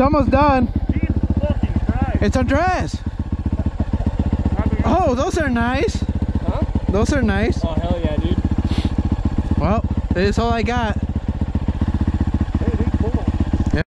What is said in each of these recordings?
almost done. Jesus fucking Christ. It's a dress. Oh, those are nice. Huh? Those are nice. Oh, hell yeah, dude. Well, that's all I got. Hey, dude, cool. Yep.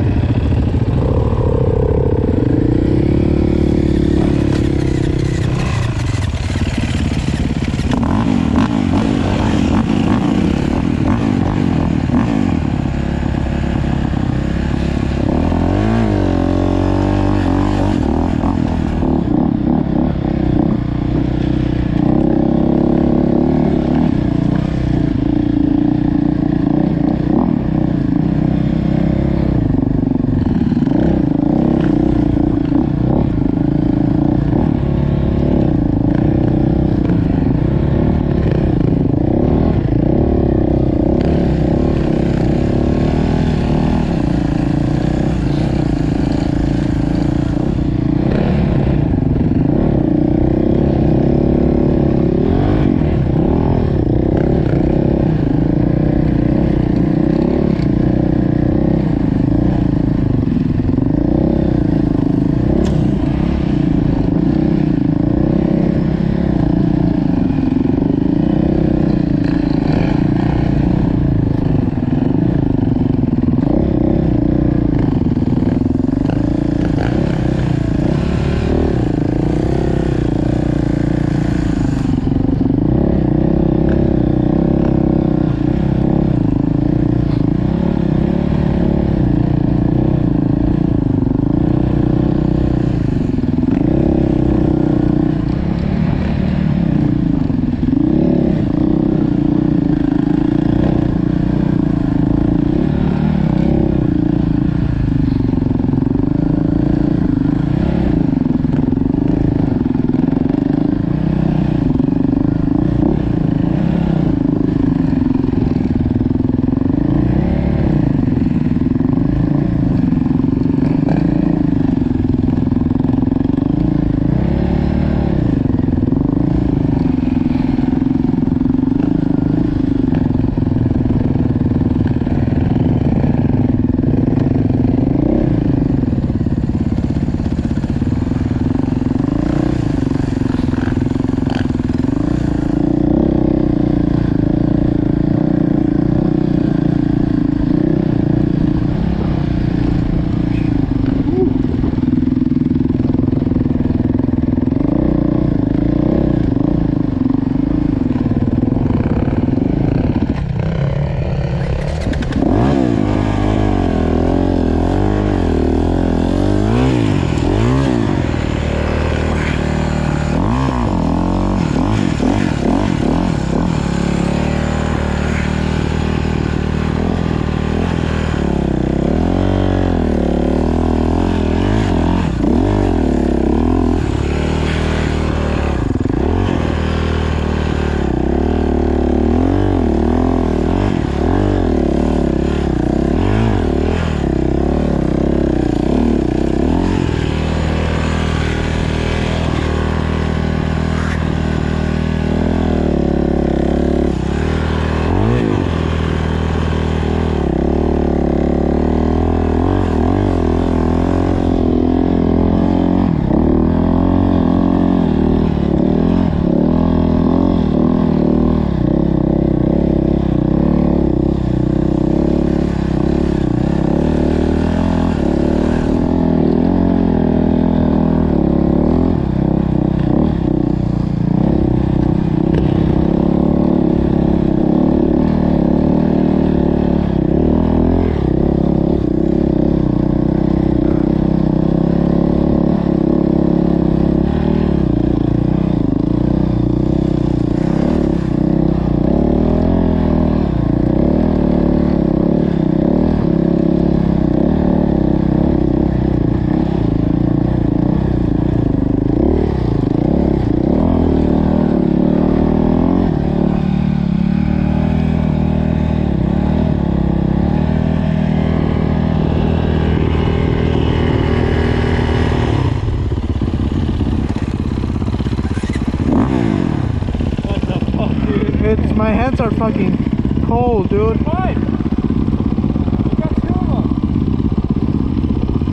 My hands are fucking cold, dude. Fine. We got two of them.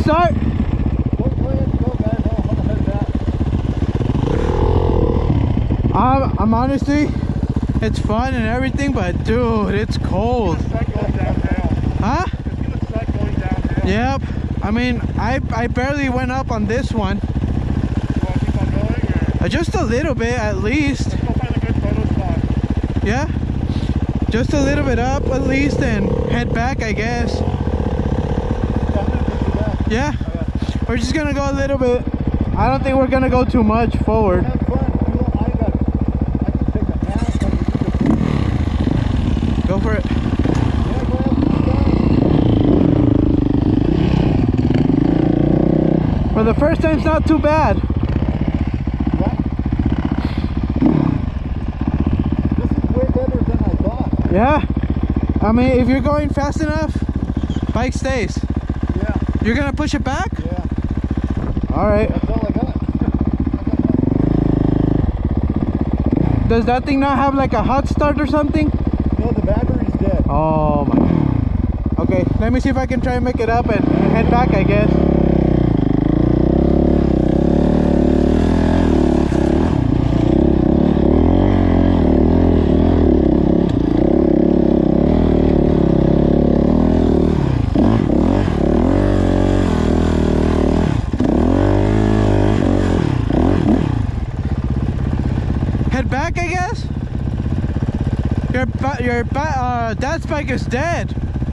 start? Go ahead and go, guys. I'm gonna head back. I'm honestly, it's fun and everything, but dude, it's cold. It's gonna suck going downhill. Huh? It's gonna suck going downhill. Yep. I mean, I barely went up on this one. You wanna keep on going, or Just a little bit, at least. let's go find a good photo spot? Yeah. Just a little bit up, at least, and head back, I guess. Yeah, I'm gonna take you back. Yeah. Okay. We're just gonna go a little bit. I don't think we're gonna go too much forward. Have fun. You know, I can take a nap. Go for it. Yeah, go ahead. For the first time, it's not too bad. What? This is way better than I thought. Yeah. I mean, if you're going fast enough, bike stays. Yeah. You're gonna push it back? Yeah. All right. That's all I got. Does that thing not have like a hot start or something? No, the battery's dead. Oh my god. Okay, let me see if I can try and make it up and head back, I guess. Head back, I guess? Your dad's bike is dead.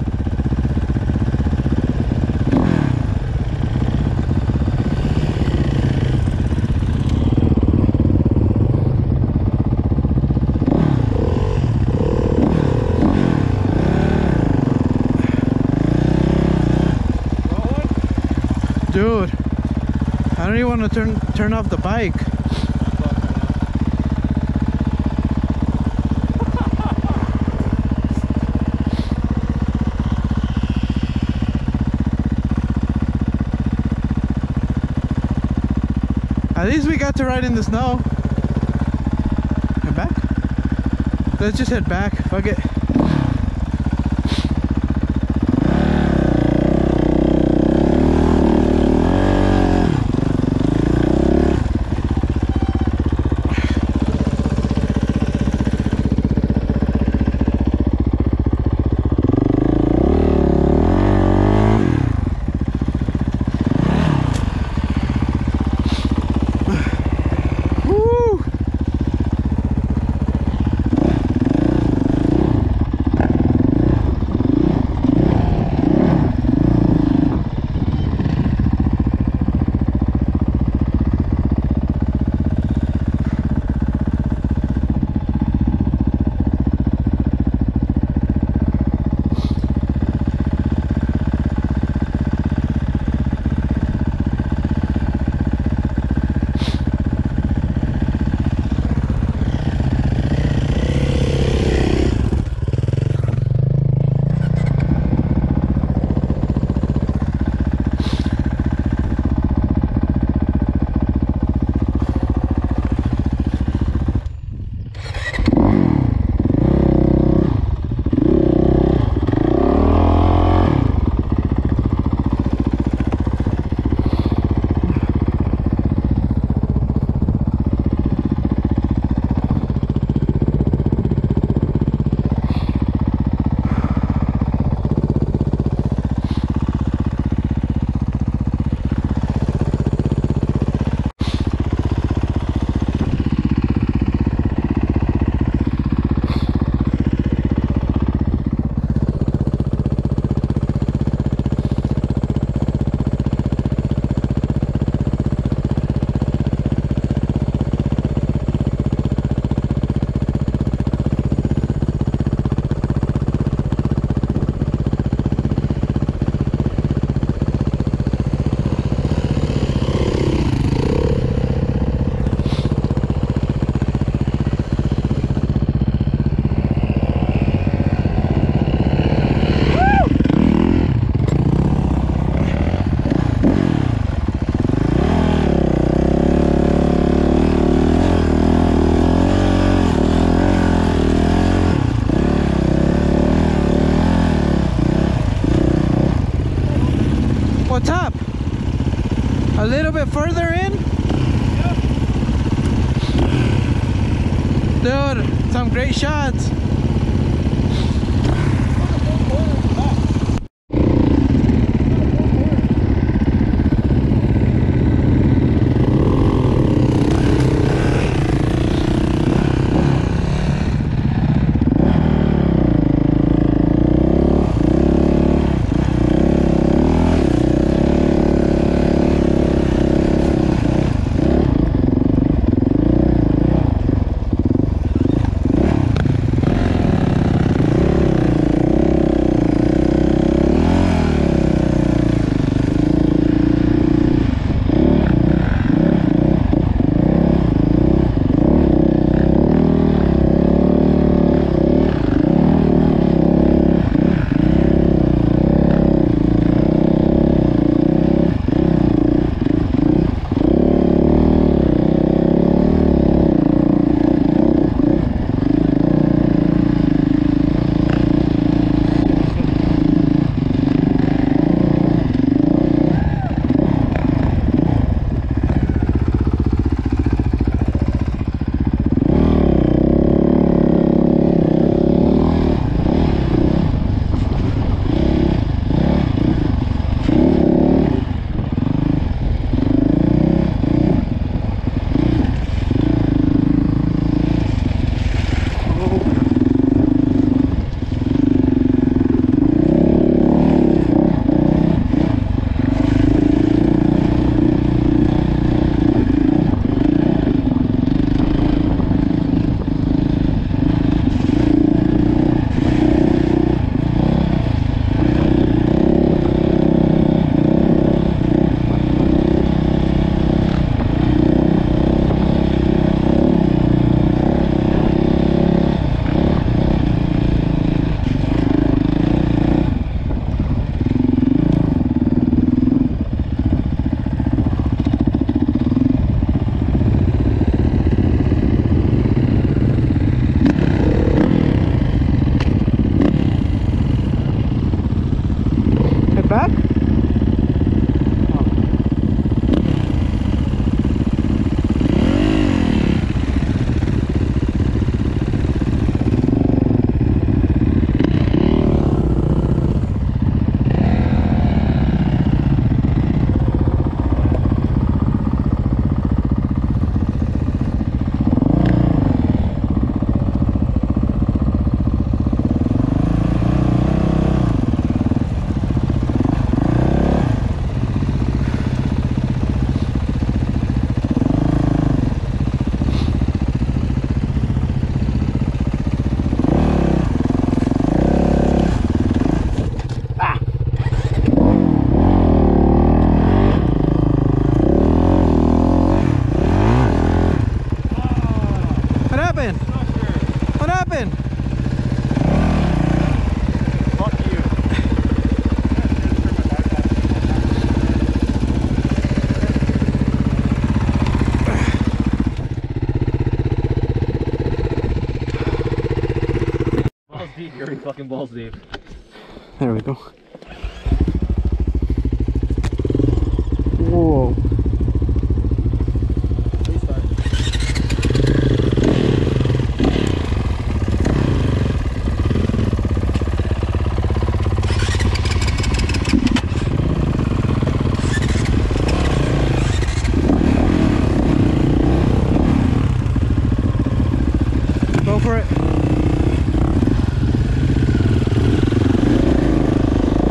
Dude, I don't even want to turn off the bike. At least we got to ride in the snow. Head back? Let's just head back. Fuck it. A little bit further in? Dude, some great shots. Back? What happened? Fuck you. Balls deep, you're already fucking balls deep. There we go. Whoa. Go for it.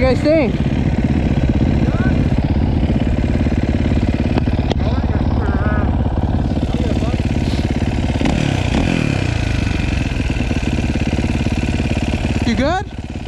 guys think? You good?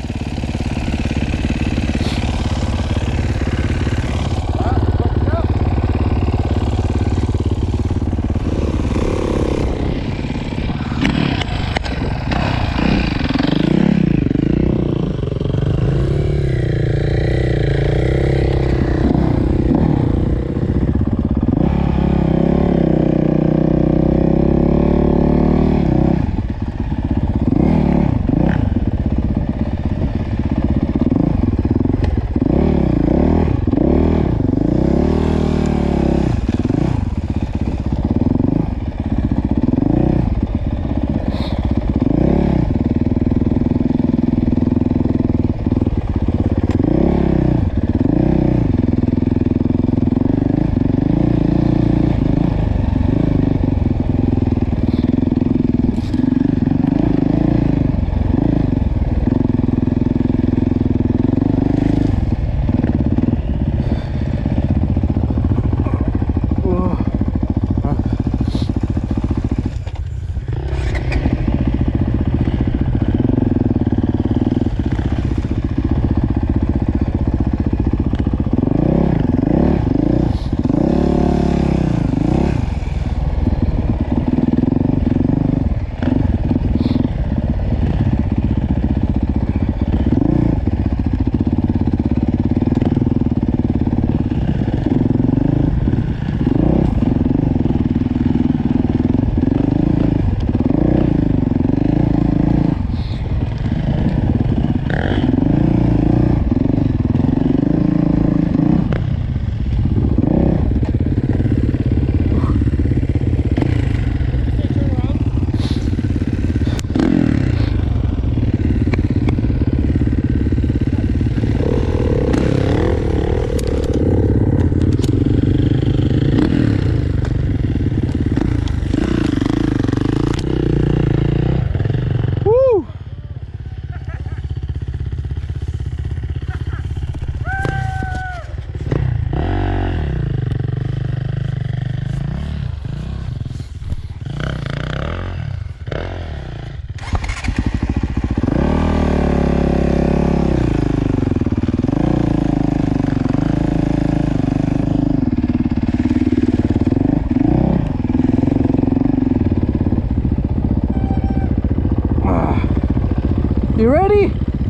You ready?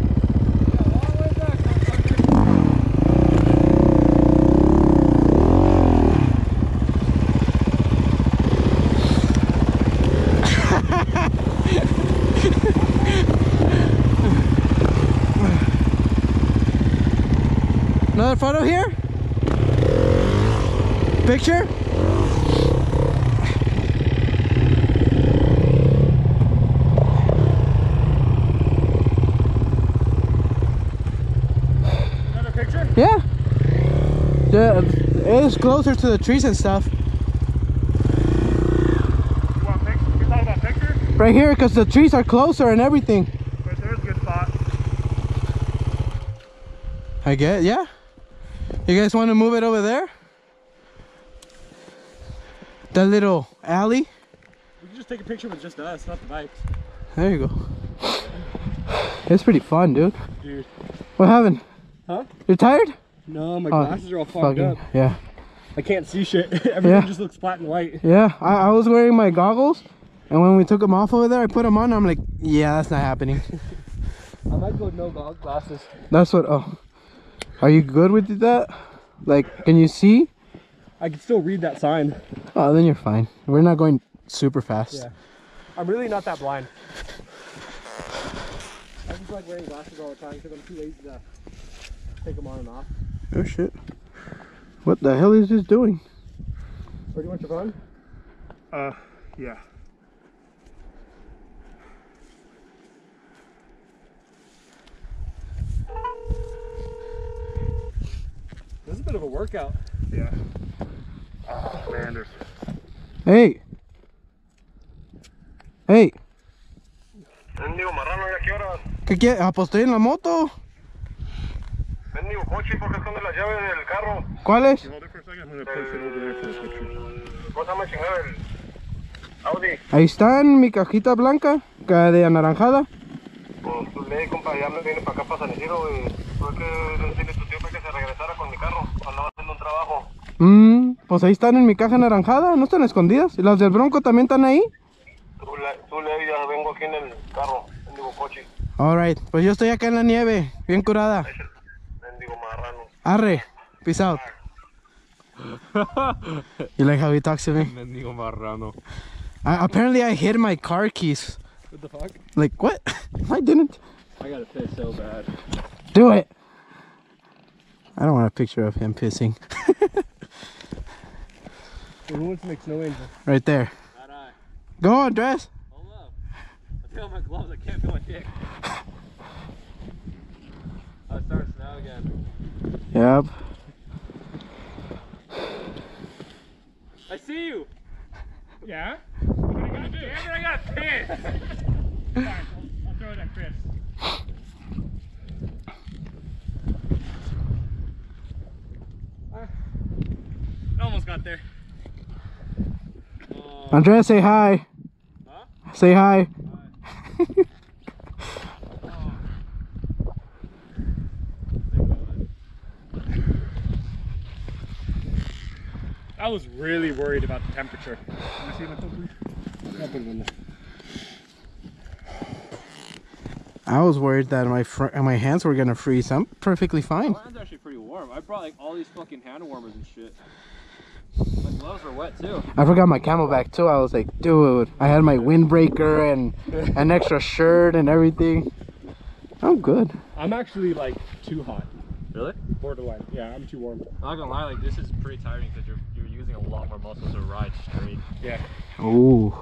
Another photo here? Picture? Yeah. It is closer to the trees and stuff. You want picture? You're talking about picture? Right here, because the trees are closer and everything. Right there's a good spot. I get, yeah. You guys want to move it over there? That little alley? We can just take a picture with just us, not the bikes. There you go. It's pretty fun, dude. Dude. What happened? Huh? You're tired? No, my glasses are all fogged fucking, up. yeah. I can't see shit. Everything just looks black and white. Yeah, I was wearing my goggles, and when we took them off over there, I put them on, I'm like, yeah, that's not happening. I might go no glasses. That's what, oh. Are you good with that? Like, can you see? I can still read that sign. Oh, then you're fine. We're not going super fast. Yeah. I'm really not that blind. I just like wearing glasses all the time because I'm too lazy to take them on and off. Oh shit. What the hell is this doing? Pretty much fun? Yeah. This is a bit of a workout. Yeah. Oh, man, there's... Hey! Hey! ¿Qué quieres? Ah, pues estoy en la moto. Bendigo coche, ¿por qué esconde las llaves del carro? ¿Cuál es? Hold it for a second. I'm gonna place it over there for a picture. ¿Cómo se llama chingada el Audi? Ahí está en mi cajita blanca, de anaranjada. Pues le compa, ya me viene para acá, para San Isidro, y tuve que decirle a tu tío que se regresara con mi carro. Andaba haciendo un trabajo. Pues ahí están en mi caja anaranjada, no están escondidas. ¿Y las del Bronco también están ahí? Tú le ya vengo aquí en el carro, bendigo coche. Alright, pues yo estoy acá en la nieve, bien curada. Bendigo marrano. Arre, peace out. You like how he talks to me? Mendigo marrano. Apparently I hid my car keys. What the fuck? Like, what? I didn't. I gotta piss so bad. Do it. I don't want a picture of him pissing. Hey, who wants to make snow angels? Right there. Not I. Go on, dress. Hold up. I feel my gloves, I can't feel my dick. Oh, it's starting to snow again. Yep. I see you! Yeah? What are you gonna do? Damn it, I got piss! Fine, I'll throw it at Chris. I almost got there. Andrea, say hi. Huh? Say hi. I was really worried about the temperature. Can I see my phone, please? I'll put it in there. I was worried that my hands were gonna freeze. I'm perfectly fine. My hands are actually pretty warm. I brought like all these fucking hand warmers and shit. My gloves were wet too. I forgot my camelback too. I was like, dude, I had my windbreaker and an extra shirt and everything. I'm good. I'm actually like too hot. Really? Borderline. Yeah, I'm too warm. I'm not gonna lie, like this is pretty tiring because you're using a lot more muscles to ride straight. Yeah. Ooh.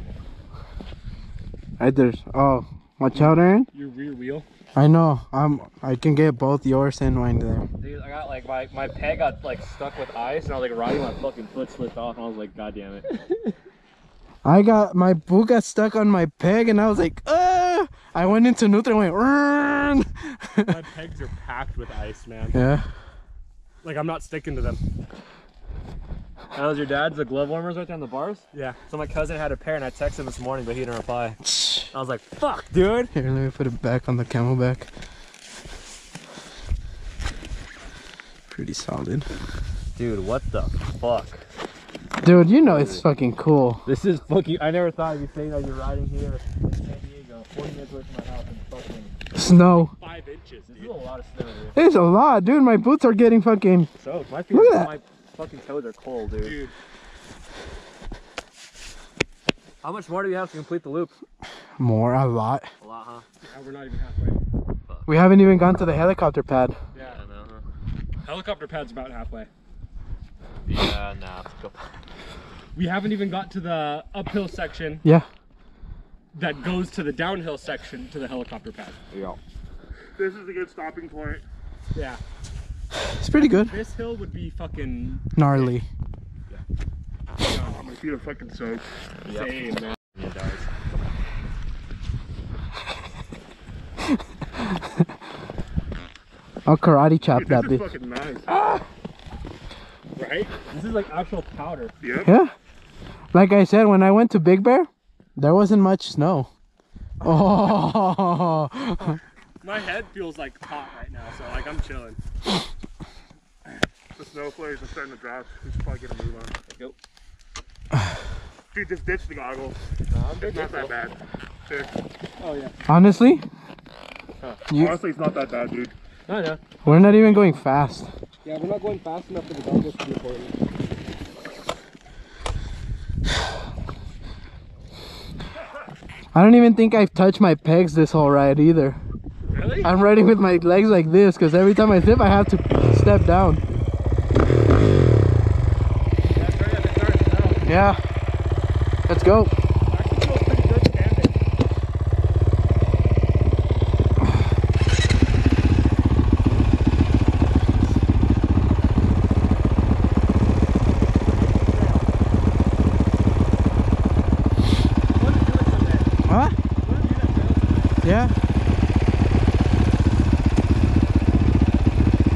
Right there's. Oh, watch out, Aaron. Your rear wheel. I know. I can get both yours and mine there. Dude, I got like my peg got like stuck with ice and I was like riding, my fucking foot slipped off and I was like, god damn it. My boot got stuck on my peg and I was like, I went into neutral and went, run. My pegs are packed with ice, man. Yeah. Like I'm not sticking to them. That was your dad's, the glove warmers right there on the bars? Yeah. So my cousin had a pair and I texted him this morning but he didn't reply. I was like, fuck, dude. Here, let me put it back on the camelback. Pretty solid. Dude, what the fuck? Dude, you know it's fucking cool. This is fucking, I never thought you'd be saying that you're riding here in San Diego, 40 minutes away from my house and fucking Snow. 5 inches, This dude. is a lot of snow, dude. It's a lot, dude. My boots are getting fucking... So, my feet, Look at that. my fucking toes are cold, dude. Dude. How much more do you have to complete the loop? More, a lot. A lot, huh? Yeah, we're not even halfway. We haven't even gone to the helicopter pad. Yeah. I know, huh? Helicopter pad's about halfway. Yeah, nah, let's go. We haven't even got to the uphill section Yeah. that goes to the downhill section to the helicopter pad. Yeah. This is a good stopping point. Yeah. It's pretty good. This hill would be fucking Gnarly. My feet are fucking soaked. Yep. same, man. Yeah, it does. I'll karate chop Dude, that this is bitch. fucking nice. Right? This is like actual powder. Yep. Yeah. Like I said, when I went to Big Bear, there wasn't much snow. Oh. My head feels like hot right now, so like I'm chilling. The snow flares are starting to drop. We should probably get a move on. Go. Dude, just ditch the goggles. It's not that bad. Here. Oh yeah. Honestly, Honestly, it's not that bad, dude. I know. we're not even going fast. Yeah, we're not going fast enough for the goggles to be important. I don't even think I've touched my pegs this whole ride either. Really? I'm riding with my legs like this because every time I zip I have to step down. That's right, it starts now. Yeah. Let's go. Actually feels pretty good standing. Huh? Yeah.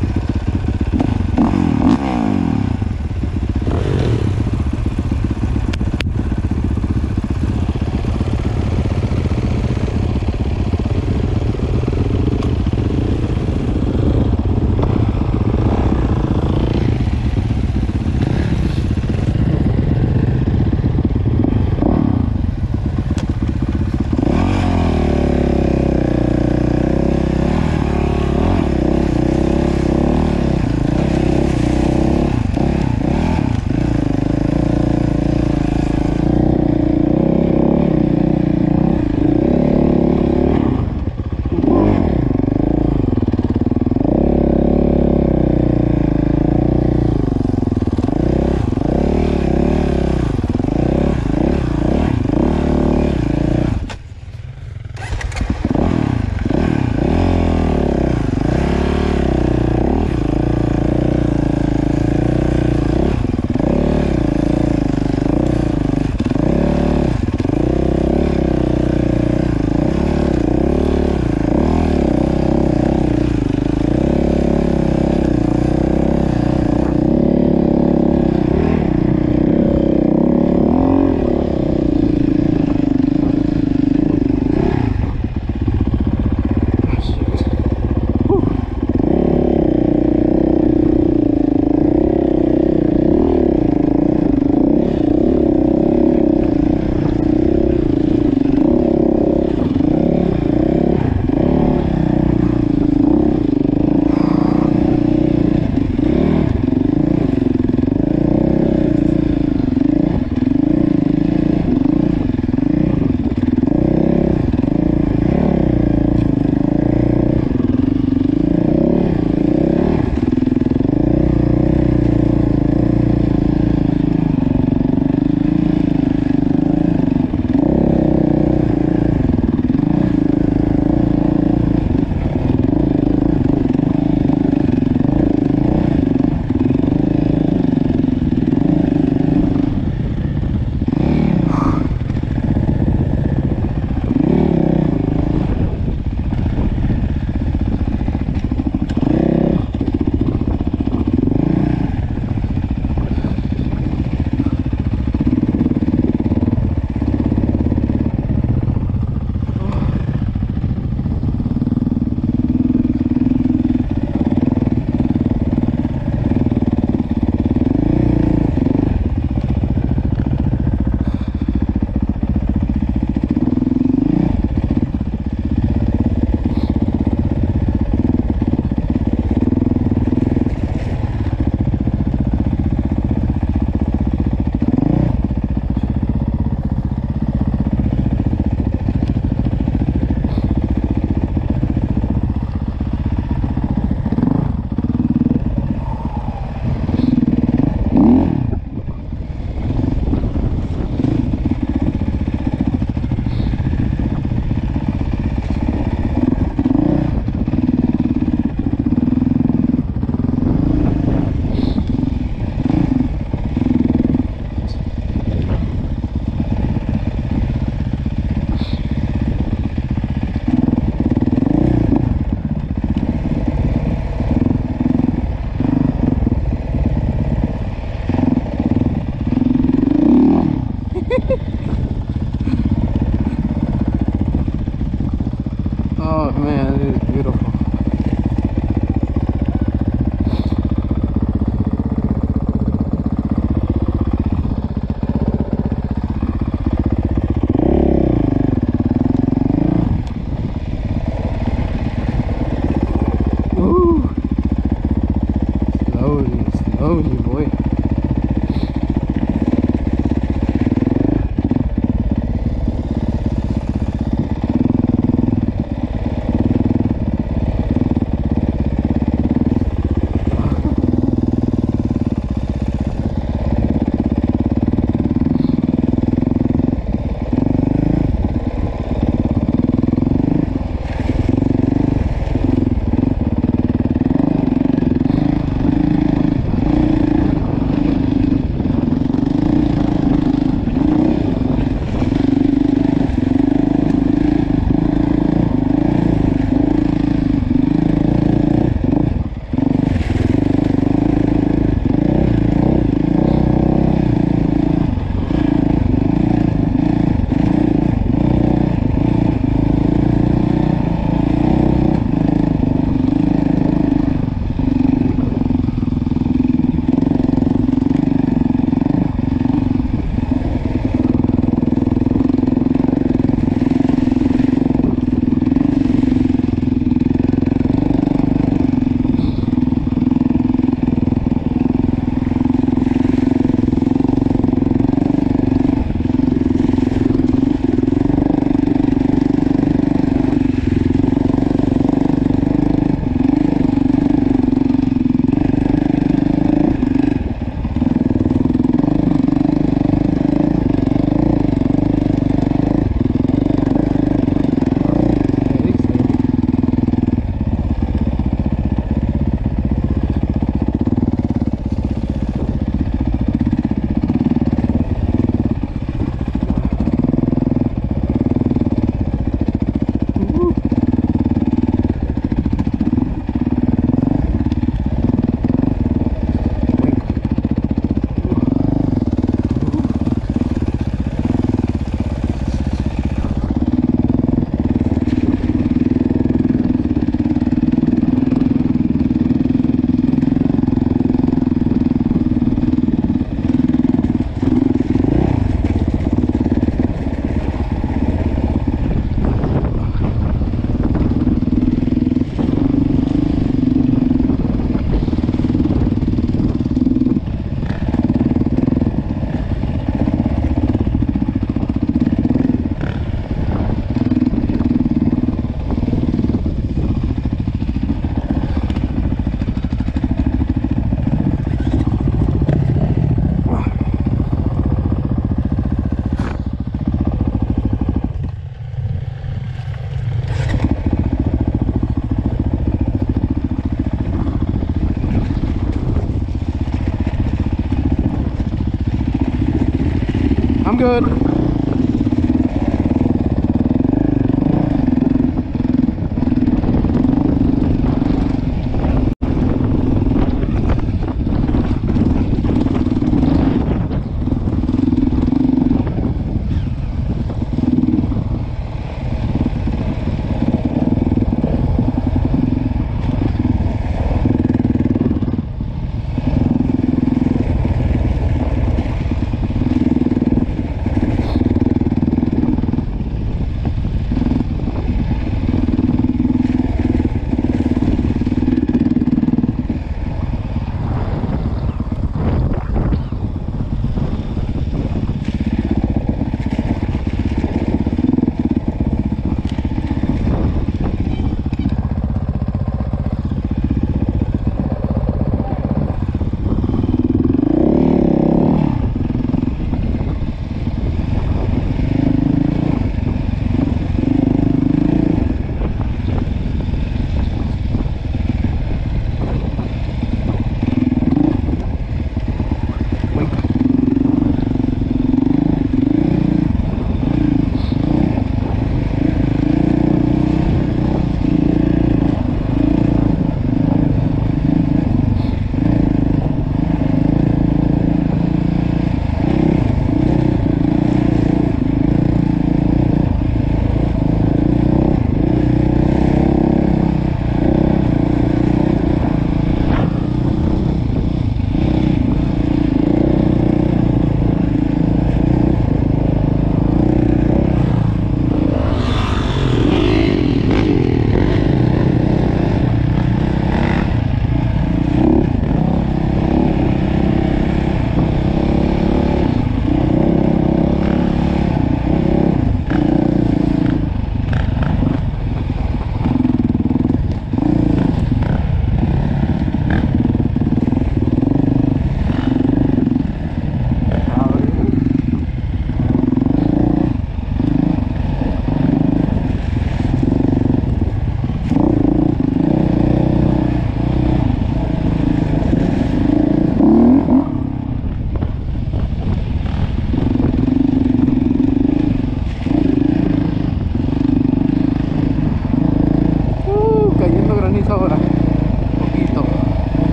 boy. I'm good.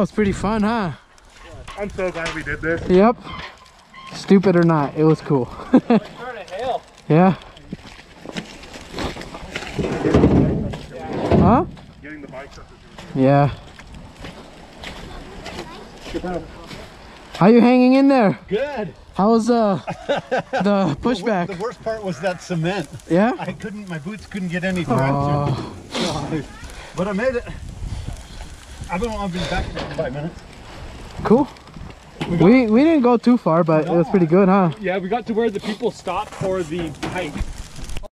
was pretty fun, huh? I'm so glad we did this. Yep. Stupid or not, it was cool. Yeah. Huh? Getting the bikes up is Yeah. How you hanging in there? Good. How was the pushback? The worst part was that cement. Yeah? My boots couldn't get any traction. Oh, But I made it. I don't know, I'll be back in 5 minutes. cool. We didn't go too far, but it was pretty good, huh? Yeah, we got to where the people stopped for the hike.